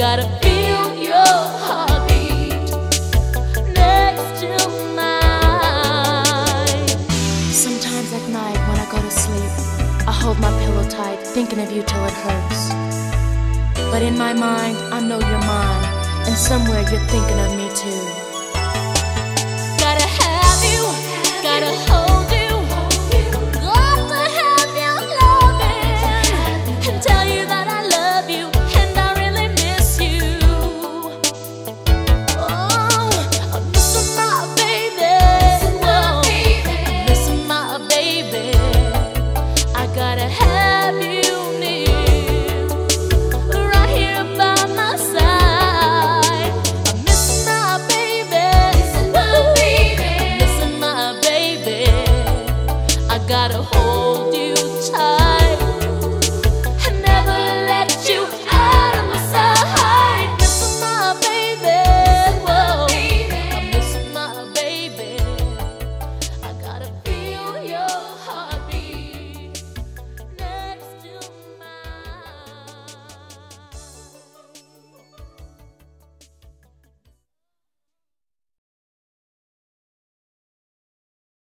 gotta feel your heartbeat next to mine. Sometimes at night when I go to sleep, I hold my pillow tight, thinking of you till it hurts. But in my mind, I know you're mine, and somewhere you're thinking of me too.